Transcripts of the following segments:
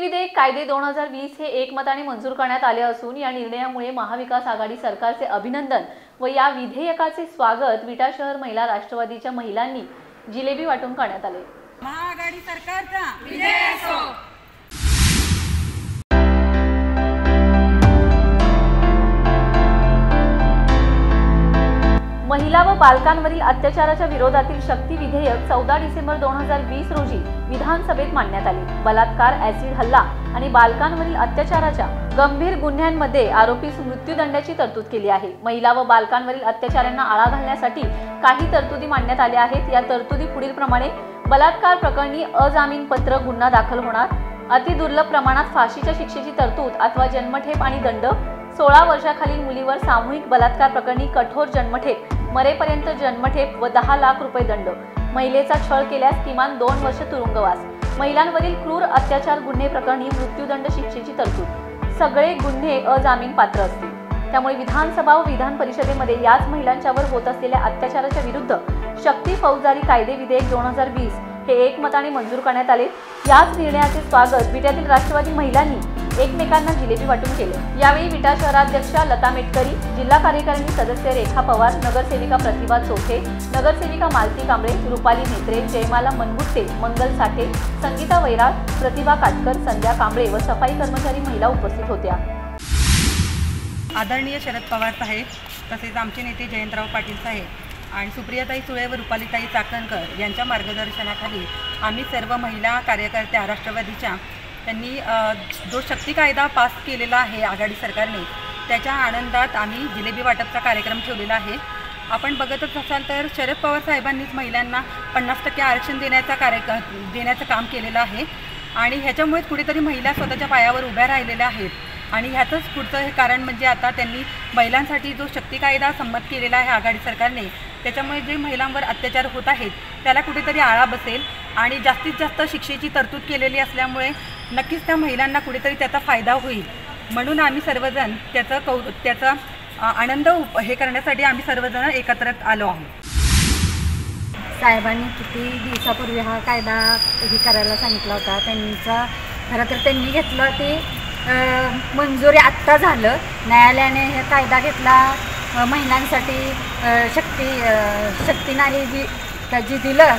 विधेयक कायदे 2020 हे एकमताने मंजूर करण्यात आले असून या निर्णयामुळे महाविकास आघाडी सरकारचे अभिनंदन व या विधेयकाचे स्वागत विटा शहर महिला राष्ट्रवादीच्या महिलांनी जिलेबी वाटून करण्यात आले। महाआघाडी सरकारचा विजय असो। महिला व बालकांवरील अत्याचाराच्या विरोधातील शक्ती विधेयक 14 डिसेंबर 2020 रोजी विधानसभेत मांडण्यात आले। बलात्कार, ऍसिड हल्ला आणि बालकांवरील अत्याचाराच्या गंभीर गुन्ह्यांमध्ये आरोपीस मृत्यूदंडाची तरतूद केली आहे। महिला व बालकांवरील अत्याचारांना आळा घालण्यासाठी काही तरतुदी मांडण्यात आल्या आहेत। या तरतुदी पुढील प्रमाणे: बलात्कार प्रकरणी अजामीनपात्र गुन्हा दाखल होणार, अति दुर्लभ प्रमाणात फाशीच्या शिक्षेची तरतूद अथवा जन्मठेप आणि दंड, 16 वर्षाखालील मुलीवर सामूहिक बलात्कार प्रकरणी कठोर जन्मठेप, मरेपर्यंत जन्मठेप व 10 लाख रुपये दंड, महिलेचा छळ केल्यास किमान 2 वर्ष तुरुंगवास, महिलांवरील क्रूर अत्याचार गुन्हे प्रकरणी मृत्यूदंड शिक्षेची तरतूद। सगळे गुन्हे अजामीन पात्र असतील। त्यामुळे विधानसभा व विधान परिषदेमध्ये याच महिलांच्यावर होत असलेल्या अत्याचाराच्या विरुद्ध शक्ती फौजदारी कायदे विधेयक 2020 हे एकमताने मंजूर करण्यात आले। याच निर्णयाचे स्वागत विट्यातील राष्ट्रवादी महिलांनी एकमेकांना जिलेबी वाटून केले। यावेळी विटा शहराध्यक्षा लता मेटकरी, जिल्हा कार्यकारिणी सदस्य रेखा पवार, नगरसेविका प्रतिभा चोखे, नगरसेविका मालती कांबळे, रुपाली नेत्रे, जयमाला मनगुट्टे, मंगल साठे, संगीता वैराग, प्रतिभा काटकर, संध्या कांबळे व सफाई कर्मचारी महिला उपस्थित होत्या। आदरणीय शरद पवार साहेब, तसेच आमचे नेते जयंतराव पाटील साहेब आणि सुप्रियाताई सुळे व रुपालीताई चाकणकर यांच्या मार्गदर्शनाखाली आम्ही सर्व महिला कार्यकर्त्या राष्ट्रवादीच्या त्यांनी जो शक्ती कायदा पास केलेला आहे आघाडी सरकारने, त्याच्या आनंदात आम्ही जिलेबी वाटपचा कार्यक्रम ठेवलेला आहे। आपण बघतच असाल तर शरद पवार साहेबांनीच महिलांना 50% आरक्षण देण्याचं काम केलेलं आहे आणि ह्याच्यामुळेच कुठेतरी महिला स्वतःच्या पायावर उभ्या राहिलेल्या आहेत। आणि ह्याचंच पुढचं हे कारण म्हणजे आता त्यांनी महिलांसाठी जो शक्ती कायदा संमत केलेला आहे आघाडी सरकारने, त्याच्यामुळे जे महिलांवर अत्याचार होत आहेत त्याला कुठेतरी आळा बसेल आणि जास्तीत जास्त शिक्षेची तरतूद केलेली असल्यामुळे नक्कीच त्या महिलांना कुठेतरी त्याचा फायदा होईल। म्हणून आम्ही सर्वजण त्याचा आनंद हे करण्यासाठी आम्ही सर्वजण एकत्र आलो आहोत। साहेबांनी किती दिवसापूर्वी हा कायदा हे करायला सांगितला होता, खरं तर त्यांनी घेतलं ते मंजुरी आत्ता झालं। न्यायालयाने हे कायदा घेतला महिलांसाठी शक्ती नारी जी दिलं,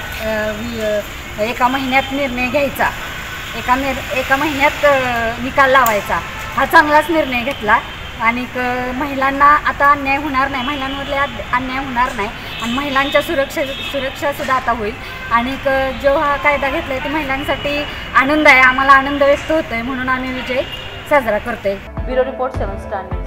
एका महिन्यात निर्णय घ्यायचा, एका महिन्यात निकाल लावायचा, हा चांगलाच निर्णय घेतला आणि महिलांना आता अन्याय होणार नाही, महिलांवरले अन्याय होणार नाही आणि महिलांच्या सुरक्षासुद्धा आता होईल आणि जो हा कायदा घेतला आहे ते महिलांसाठी आनंद आहे, आम्हाला आनंद व्यक्त होतोय म्हणून आम्ही विजय साजरा करतोय। Bureau report 7 star.